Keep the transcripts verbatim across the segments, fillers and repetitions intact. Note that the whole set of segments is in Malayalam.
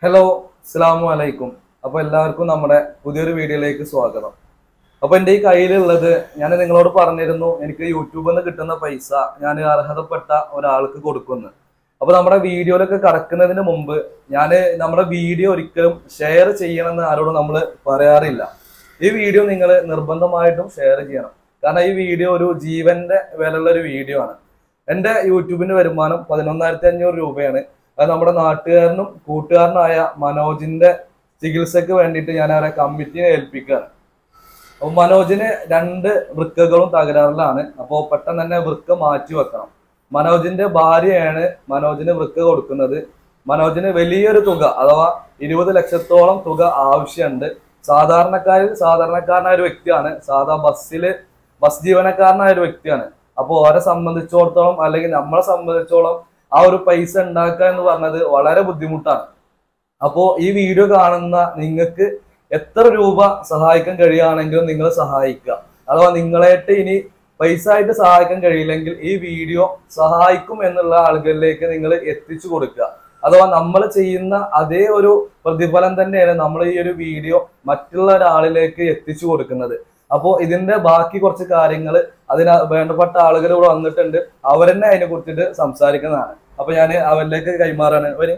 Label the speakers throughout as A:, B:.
A: ഹലോ, അസ്സലാമു അലൈക്കും. അപ്പോൾ എല്ലാവർക്കും നമ്മുടെ പുതിയൊരു വീഡിയോയിലേക്ക് സ്വാഗതം. അപ്പോൾ എൻ്റെ ഈ കയ്യിലുള്ളത് ഞാൻ നിങ്ങളോട് പറഞ്ഞിരുന്നു, എനിക്ക് യൂട്യൂബിൽ നിന്ന് കിട്ടുന്ന പൈസ ഞാൻ അർഹതപ്പെട്ട ഒരാൾക്ക് കൊടുക്കുന്നു. അപ്പോൾ നമ്മുടെ വീഡിയോയിലൊക്കെ കടക്കുന്നതിന് മുമ്പ് ഞാൻ നമ്മുടെ വീഡിയോ ഒരിക്കലും ഷെയർ ചെയ്യണമെന്ന് ആരോടും നമ്മൾ പറയാറില്ല. ഈ വീഡിയോ നിങ്ങൾ നിർബന്ധമായിട്ടും ഷെയർ ചെയ്യണം. കാരണം ഈ വീഡിയോ ഒരു ജീവന്റെ വിലയുള്ള ഒരു വീഡിയോ ആണ്. എൻ്റെ യൂട്യൂബിൻ്റെ വരുമാനം പതിനൊന്നായിരത്തി അഞ്ഞൂറ് രൂപയാണ്. അത് നമ്മുടെ നാട്ടുകാരനും കൂട്ടുകാരനായ മനോജിന്റെ ചികിത്സക്ക് വേണ്ടിയിട്ട് ഞാൻ അവരെ കമ്മിറ്റിനെ ഏൽപ്പിക്കുകയാണ്. അപ്പോൾ മനോജിന് രണ്ട് വൃക്കകളും തകരാറിലാണ്. അപ്പോൾ പെട്ടെന്ന് തന്നെ വൃക്ക മാറ്റി വെക്കണം. മനോജിന്റെ ഭാര്യയാണ് മനോജിന് വൃക്ക കൊടുക്കുന്നത്. മനോജിന് വലിയൊരു തുക അഥവാ ഇരുപത് ലക്ഷത്തോളം തുക ആവശ്യമുണ്ട്. സാധാരണക്കാരിൽ സാധാരണക്കാരനായ ഒരു വ്യക്തിയാണ്. സാധാ ബസ്സിൽ ബസ് ജീവനക്കാരനായ ഒരു വ്യക്തിയാണ്. അപ്പോൾ അവരെ സംബന്ധിച്ചിടത്തോളം അല്ലെങ്കിൽ നമ്മളെ സംബന്ധിച്ചോളം ആ ഒരു പൈസ ഉണ്ടാക്കുക എന്ന് പറഞ്ഞത് വളരെ ബുദ്ധിമുട്ടാണ്. അപ്പോൾ ഈ വീഡിയോ കാണുന്ന നിങ്ങൾക്ക് എത്ര രൂപ സഹായിക്കാൻ കഴിയുകയാണെങ്കിലും നിങ്ങൾ സഹായിക്കുക. അഥവാ നിങ്ങളായിട്ട് ഇനി പൈസ ആയിട്ട് സഹായിക്കാൻ കഴിയില്ലെങ്കിൽ ഈ വീഡിയോ സഹായിക്കും എന്നുള്ള ആളുകളിലേക്ക് നിങ്ങൾ എത്തിച്ചു കൊടുക്കുക. അഥവാ നമ്മൾ ചെയ്യുന്ന അതേ ഒരു പ്രതിഫലം തന്നെയാണ് നമ്മൾ ഈ ഒരു വീഡിയോ മറ്റുള്ള ഒരാളിലേക്ക് എത്തിച്ചു കൊടുക്കുന്നത്. അപ്പോൾ ഇതിന്റെ ബാക്കി കുറച്ച് കാര്യങ്ങൾ അതിന് വേണ്ടപ്പെട്ട ആളുകൾ ഇവിടെ വന്നിട്ടുണ്ട്. അവരെന്നെ അതിനെ കുറിച്ചിട്ട് സംസാരിക്കുന്നതാണ്. അപ്പൊ ഞാൻ അവരിലേക്ക് കൈമാറാണ്. വരും.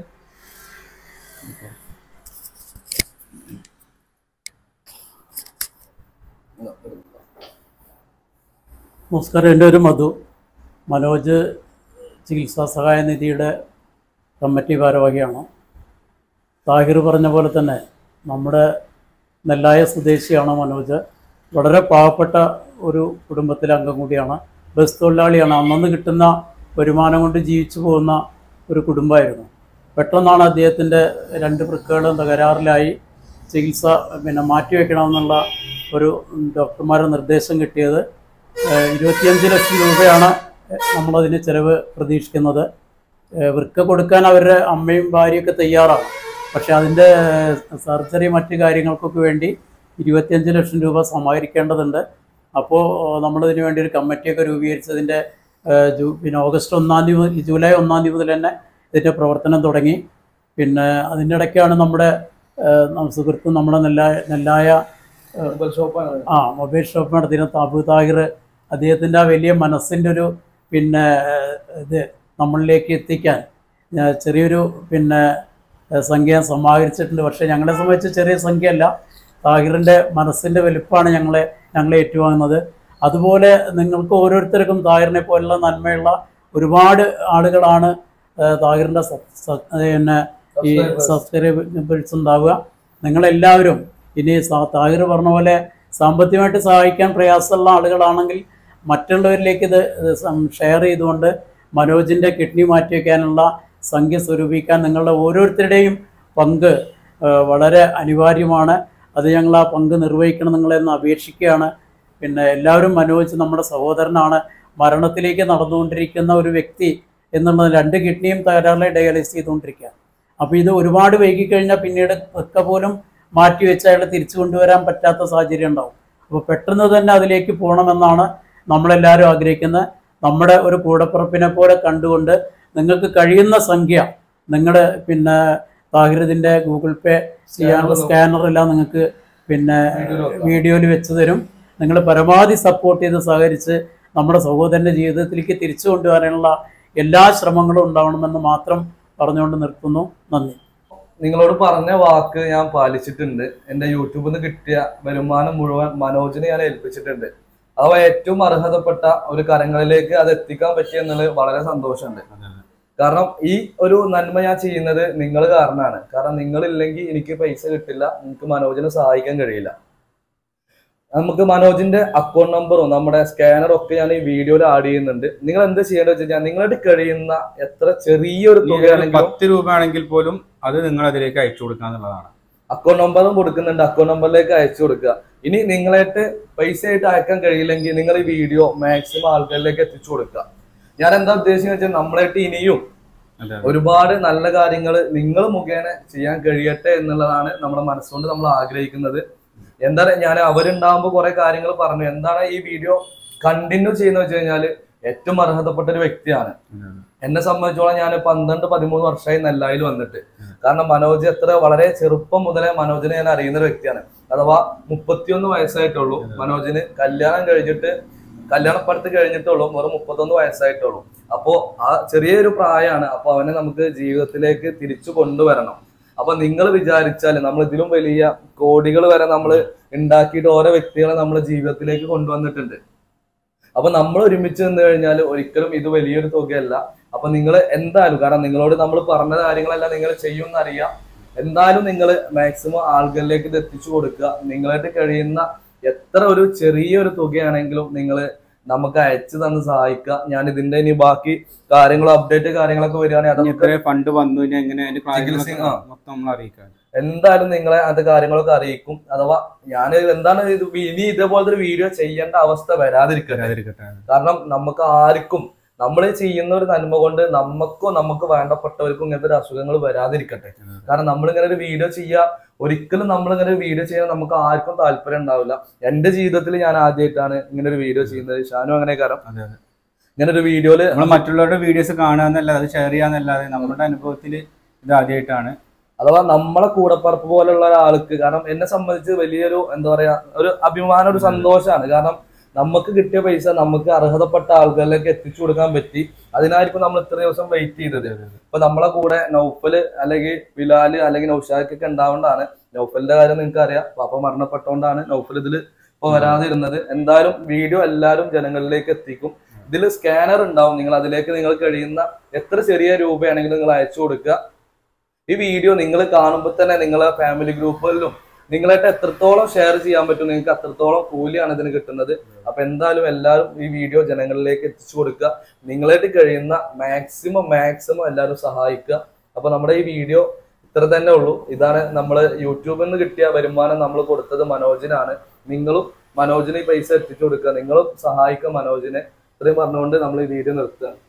B: നമസ്കാരം, എൻ്റെ ഒരു മധു, മനോജ് ചികിത്സാ സഹായ നിധിയുടെ കമ്മിറ്റി ഭാരവാഹിയാണ്. താഹിർ പറഞ്ഞ പോലെ തന്നെ നമ്മുടെ നെല്ലായ സ്വദേശിയാണ് മനോജ്. വളരെ പാവപ്പെട്ട ഒരു കുടുംബത്തിലെ അംഗം കൂടിയാണ്. ബസ് തൊഴിലാളിയാണ്. അന്നന്ന് കിട്ടുന്ന വരുമാനം കൊണ്ട് ജീവിച്ചു പോകുന്ന ഒരു കുടുംബമായിരുന്നു. പെട്ടെന്നാണ് അദ്ദേഹത്തിൻ്റെ രണ്ട് വൃക്കകളും തകരാറിലായി. ചികിത്സ പിന്നെ മാറ്റിവെക്കണമെന്നുള്ള ഒരു ഡോക്ടർമാരുടെ നിർദ്ദേശം കിട്ടിയത്. ഇരുപത്തിയഞ്ച് ലക്ഷം രൂപയാണ് നമ്മളതിന് ചിലവ് പ്രതീക്ഷിക്കുന്നത്. വൃക്ക കൊടുക്കാൻ അവരുടെ അമ്മയും ഭാര്യയൊക്കെ തയ്യാറാണ്. പക്ഷെ അതിൻ്റെ സർജറി മറ്റ് കാര്യങ്ങൾക്കൊക്കെ വേണ്ടി ഇരുപത്തിയഞ്ച് ലക്ഷം രൂപ സമാഹരിക്കേണ്ടതുണ്ട്. അപ്പോൾ നമ്മളതിന് വേണ്ടി ഒരു കമ്മിറ്റിയൊക്കെ രൂപീകരിച്ചതിൻ്റെ ജൂ പിന്നെ ഓഗസ്റ്റ് ഒന്നാം തീയതി മുതൽ ജൂലൈ ഒന്നാം തീയതി മുതൽ തന്നെ ഇതിൻ്റെ പ്രവർത്തനം തുടങ്ങി. പിന്നെ അതിൻ്റെ ഇടയ്ക്കാണ് നമ്മുടെ സുഹൃത്തും നമ്മുടെ നെല്ലായ നെല്ലായ
A: മൊബൈൽ ഷോപ്പാണ്
B: ആ മൊബൈൽ ഷോപ്പ് നടത്തിയിരുന്ന താബു താഹിർ അദ്ദേഹത്തിൻ്റെ ആ വലിയ മനസ്സിൻ്റെ ഒരു പിന്നെ ഇത് നമ്മളിലേക്ക് എത്തിക്കാൻ ചെറിയൊരു പിന്നെ സംഖ്യ സമാഹരിച്ചിട്ടുണ്ട്. പക്ഷേ ഞങ്ങളെ സംബന്ധിച്ച് ചെറിയ സംഖ്യയല്ല. താഹിറിൻ്റെ മനസ്സിൻ്റെ വലുപ്പമാണ് ഞങ്ങളെ ഞങ്ങളെ ഏറ്റുവാങ്ങുന്നത്. അതുപോലെ നിങ്ങൾക്ക് ഓരോരുത്തർക്കും താഹിറിനെ പോലുള്ള നന്മയുള്ള ഒരുപാട് ആളുകളാണ് താഹിറിൻ്റെ പിന്നെ ഈ സബ്സ്ക്രൈബേഴ്സ് ഉണ്ടാവുക. നിങ്ങളെല്ലാവരും ഇനി താഹിർ പറഞ്ഞ പോലെ സാമ്പത്തികമായിട്ട് സഹായിക്കാൻ പ്രയാസമുള്ള ആളുകളാണെങ്കിൽ മറ്റുള്ളവരിലേക്ക് ഇത് ഷെയർ ചെയ്തുകൊണ്ട് മനോജിൻ്റെ കിഡ്നി മാറ്റിവെക്കാനുള്ള സംഖ്യ സ്വരൂപിക്കാൻ നിങ്ങളുടെ ഓരോരുത്തരുടെയും പങ്ക് വളരെ അനിവാര്യമാണ്. അത് ഞങ്ങൾ ആ പങ്ക് നിർവഹിക്കണം നിങ്ങളെന്ന് അപേക്ഷിക്കുകയാണ്. പിന്നെ എല്ലാവരും മനോജ് നമ്മുടെ സഹോദരനാണ്. മരണത്തിലേക്ക് നടന്നുകൊണ്ടിരിക്കുന്ന ഒരു വ്യക്തി എന്നുള്ളത് രണ്ട് കിഡ്നിയും തകരാറിലെ ഡയാലിസിസ് ചെയ്തുകൊണ്ടിരിക്കുക. അപ്പോൾ ഇത് ഒരുപാട് വൈകിക്കഴിഞ്ഞാൽ പിന്നീട് ഒക്കെ പോലും മാറ്റിവെച്ച് അയാളെ തിരിച്ചു കൊണ്ടുവരാൻ പറ്റാത്ത സാഹചര്യം ഉണ്ടാവും. അപ്പോൾ പെട്ടെന്ന് തന്നെ അതിലേക്ക് പോകണമെന്നാണ് നമ്മളെല്ലാവരും ആഗ്രഹിക്കുന്നത്. നമ്മുടെ ഒരു കൂടപ്പുറപ്പിനെ പോലെ കണ്ടുകൊണ്ട് നിങ്ങൾക്ക് കഴിയുന്ന സംഖ്യ നിങ്ങളുടെ പിന്നെ താഹിറിൻ്റെ ഗൂഗിൾ പേ ചെയ്യാനുള്ള സ്കാനറെല്ലാം നിങ്ങൾക്ക് പിന്നെ വീഡിയോയിൽ വെച്ച് തരും. നിങ്ങൾ പരമാവധി സപ്പോർട്ട് ചെയ്ത് സഹകരിച്ച് നമ്മുടെ സഹോദരൻ്റെ ജീവിതത്തിലേക്ക് തിരിച്ചു കൊണ്ടുവരാനുള്ള എല്ലാ ശ്രമങ്ങളും ഉണ്ടാവണമെന്ന് മാത്രം പറഞ്ഞുകൊണ്ട് നിർത്തുന്നു. നന്ദി.
A: നിങ്ങളോട് പറഞ്ഞ വാക്ക് ഞാൻ പാലിച്ചിട്ടുണ്ട്. എൻ്റെ യൂട്യൂബിൽ നിന്ന് കിട്ടിയ വരുമാനം മുഴുവൻ മനോജിനെ ഞാൻ ഏൽപ്പിച്ചിട്ടുണ്ട്. അവ ഏറ്റവും അർഹതപ്പെട്ട ഒരു കരങ്ങളിലേക്ക് അത് എത്തിക്കാൻ പറ്റിയെന്നുള്ളത് വളരെ സന്തോഷമുണ്ട്. കാരണം ഈ ഒരു നന്മ ഞാൻ ചെയ്യുന്നത് നിങ്ങൾ കാരണമാണ്. കാരണം നിങ്ങളില്ലെങ്കിൽ എനിക്ക് പൈസ കിട്ടില്ല, നിങ്ങൾക്ക് മനോജിനെ സഹായിക്കാൻ കഴിയില്ല. നമുക്ക് മനോജിന്റെ അക്കൗണ്ട് നമ്പറും നമ്മുടെ സ്കാനറും ഒക്കെ ഞാൻ ഈ വീഡിയോയിൽ ആഡ് ചെയ്യുന്നുണ്ട്. നിങ്ങൾ എന്ത് ചെയ്യേണ്ടത് വെച്ച് കഴിഞ്ഞാൽ നിങ്ങളുടെ കഴിയുന്ന എത്ര ചെറിയൊരു തുകയാണെങ്കിൽ
C: പത്ത് രൂപ ആണെങ്കിൽ പോലും അത് നിങ്ങൾ അതിലേക്ക് അയച്ചു കൊടുക്കുക എന്നുള്ളതാണ്.
A: അക്കൗണ്ട് നമ്പറും കൊടുക്കുന്നുണ്ട്. അക്കൗണ്ട് നമ്പറിലേക്ക് അയച്ചു കൊടുക്കുക. ഇനി നിങ്ങളായിട്ട് പൈസ ആയിട്ട് അയക്കാൻ കഴിയില്ലെങ്കിൽ നിങ്ങൾ ഈ വീഡിയോ മാക്സിമം ആൾക്കാരിലേക്ക് എത്തിച്ചു കൊടുക്കുക. ഞാൻ എന്താ ഉദ്ദേശിക്കുന്നത് വെച്ചാൽ നമ്മളായിട്ട് ഇനിയും ഒരുപാട് നല്ല കാര്യങ്ങൾ നിങ്ങൾ മുഖേന ചെയ്യാൻ കഴിയട്ടെ എന്നുള്ളതാണ് നമ്മുടെ മനസ്സുകൊണ്ട് നമ്മൾ ആഗ്രഹിക്കുന്നത്. എന്താണ് ഞാൻ അവരുണ്ടാകുമ്പോൾ കുറെ കാര്യങ്ങൾ പറഞ്ഞു. എന്താണ് ഈ വീഡിയോ കണ്ടിന്യൂ ചെയ്യുന്നത് വെച്ച് കഴിഞ്ഞാൽ ഏറ്റവും അർഹതപ്പെട്ട ഒരു വ്യക്തിയാണ്. എന്നെ സംബന്ധിച്ചോളം ഞാൻ പന്ത്രണ്ട് പതിമൂന്ന് വർഷമായി നെല്ലായിൽ വന്നിട്ട്. കാരണം മനോജ് എത്ര വളരെ ചെറുപ്പം മുതലേ മനോജിനെ ഞാൻ അറിയുന്ന ഒരു വ്യക്തിയാണ്. അഥവാ മുപ്പത്തിയൊന്ന് വയസ്സായിട്ടുള്ളൂ മനോജിന്. കല്യാണം കഴിഞ്ഞിട്ട് കല്യാണപ്പടുത്ത് കഴിഞ്ഞിട്ടുള്ളൂ, വെറും മുപ്പത്തൊന്ന് വയസ്സായിട്ടുള്ളൂ. അപ്പോ ആ ചെറിയൊരു പ്രായമാണ്. അപ്പൊ അവനെ നമുക്ക് ജീവിതത്തിലേക്ക് തിരിച്ചു കൊണ്ടുവരണം. അപ്പൊ നിങ്ങൾ വിചാരിച്ചാൽ നമ്മൾ ഇതിലും വലിയ കോടികൾ വരെ നമ്മൾ ഉണ്ടാക്കിയിട്ട് ഓരോ വ്യക്തികളെ നമ്മുടെ ജീവിതത്തിലേക്ക് കൊണ്ടുവന്നിട്ടുണ്ട്. അപ്പൊ നമ്മൾ ഒരുമിച്ച് നിന്ന് കഴിഞ്ഞാൽ ഒരിക്കലും ഇത് വലിയൊരു തുകയല്ല. അപ്പൊ നിങ്ങൾ എന്തായാലും, കാരണം നിങ്ങളോട് നമ്മൾ പറഞ്ഞ കാര്യങ്ങളെല്ലാം നിങ്ങൾ ചെയ്യുമെന്നറിയാം, എന്തായാലും നിങ്ങൾ മാക്സിമം ആളുകളിലേക്ക് ഇത് എത്തിച്ചു കൊടുക്കുക. നിങ്ങളായിട്ട് കഴിയുന്ന എത്ര ഒരു ചെറിയൊരു തുകയാണെങ്കിലും നിങ്ങൾ നമുക്ക് അയച്ചു തന്ന് സഹായിക്കുക. ഞാൻ ഇതിന്റെ ഇനി ബാക്കി കാര്യങ്ങളും അപ്ഡേറ്റ് കാര്യങ്ങളൊക്കെ വരികയാണെങ്കിൽ
C: ഫണ്ട് വന്നു മൊത്തം നമ്മൾ അറിയിക്കാം.
A: എന്തായാലും നിങ്ങളെ അത് കാര്യങ്ങളൊക്കെ അറിയിക്കും. അഥവാ ഞാൻ എന്താണ് ഇത് ഇനി ഇതേപോലത്തെ ഒരു വീഡിയോ ചെയ്യേണ്ട അവസ്ഥ വരാതിരിക്കട്ടെ. കാരണം നമുക്ക് ആർക്കും നമ്മൾ ചെയ്യുന്ന ഒരു നന്മ കൊണ്ട് നമുക്കോ നമുക്ക് വേണ്ടപ്പെട്ടവർക്കും ഇങ്ങനത്തെ ഒരു അസുഖങ്ങൾ വരാതിരിക്കട്ടെ. കാരണം നമ്മളിങ്ങനെ ഒരു വീഡിയോ ചെയ്യാ, ഒരിക്കലും നമ്മളിങ്ങനെ ഒരു വീഡിയോ ചെയ്യാൻ നമുക്ക് ആർക്കും താല്പര്യം ഉണ്ടാവില്ല. എന്റെ ജീവിതത്തിൽ ഞാൻ ആദ്യമായിട്ടാണ് ഇങ്ങനെ ഒരു വീഡിയോ ചെയ്യുന്നത്. ഷാനു അങ്ങനെ കാരണം ഇങ്ങനെ ഒരു വീഡിയോയില്
C: നമ്മൾ മറ്റുള്ളവരുടെ വീഡിയോസ് കാണുകയെന്നല്ലാതെ അത് ഷെയർ ചെയ്യാന്നല്ലാതെ നമ്മുടെ അനുഭവത്തിൽ ഇത് ആദ്യമായിട്ടാണ്.
A: അഥവാ നമ്മളെ കൂടപ്പറപ്പ് പോലുള്ള ഒരാൾക്ക്, കാരണം എന്നെ സംബന്ധിച്ച് വലിയൊരു എന്താ പറയാ ഒരു അഭിമാനം, ഒരു സന്തോഷമാണ്. കാരണം നമുക്ക് കിട്ടിയ പൈസ നമുക്ക് അർഹതപ്പെട്ട ആളുകളിലേക്ക് എത്തിച്ചു കൊടുക്കാൻ പറ്റി. അതിനായിരിക്കും നമ്മൾ ഇത്ര ദിവസം വെയിറ്റ് ചെയ്തത്. ഇപ്പൊ നമ്മളെ കൂടെ നൗഫല് അല്ലെങ്കിൽ ബിലാല് അല്ലെങ്കിൽ നൗഷാദൊക്കെ ഉണ്ടാവേണ്ടതാണ്. നൗഫലിന്റെ കാര്യം നിങ്ങൾക്ക് അറിയാം, പാപ്പ മരണപ്പെട്ടോണ്ടാണ് നൗഫൽ ഇതിൽ ഇപ്പൊ വരാതിരുന്നത്. എന്തായാലും വീഡിയോ എല്ലാവരും ജനങ്ങളിലേക്ക് എത്തിക്കും. ഇതിൽ സ്കാനർ ഉണ്ടാവും, നിങ്ങൾ അതിലേക്ക് നിങ്ങൾ കഴിയുന്ന എത്ര ചെറിയ രൂപയാണെങ്കിലും നിങ്ങൾ അയച്ചു കൊടുക്കുക. ഈ വീഡിയോ നിങ്ങൾ കാണുമ്പോൾ തന്നെ നിങ്ങളെ ഫാമിലി ഗ്രൂപ്പുകളിലും നിങ്ങളായിട്ട് എത്രത്തോളം ഷെയർ ചെയ്യാൻ പറ്റും, നിങ്ങൾക്ക് അത്രത്തോളം കൂലിയാണ് ഇതിന് കിട്ടുന്നത്. അപ്പൊ എന്തായാലും എല്ലാവരും ഈ വീഡിയോ ജനങ്ങളിലേക്ക് എത്തിച്ചു കൊടുക്കുക. നിങ്ങളായിട്ട് കഴിയുന്ന മാക്സിമം മാക്സിമം എല്ലാവരും സഹായിക്കുക. അപ്പൊ നമ്മുടെ ഈ വീഡിയോ ഇത്ര തന്നെ ഉള്ളൂ. ഇതാണ് നമ്മൾ യൂട്യൂബിൽ നിന്ന് കിട്ടിയ വരുമാനം നമ്മൾ കൊടുത്തത് മനോജിനാണ്. നിങ്ങളും മനോജിന് ഈ പൈസ എത്തിച്ചു കൊടുക്കുക, നിങ്ങളും സഹായിക്കുക മനോജിനെ. ഇത്രയും പറഞ്ഞുകൊണ്ട് നമ്മൾ ഈ വീഡിയോ നിർത്തുക.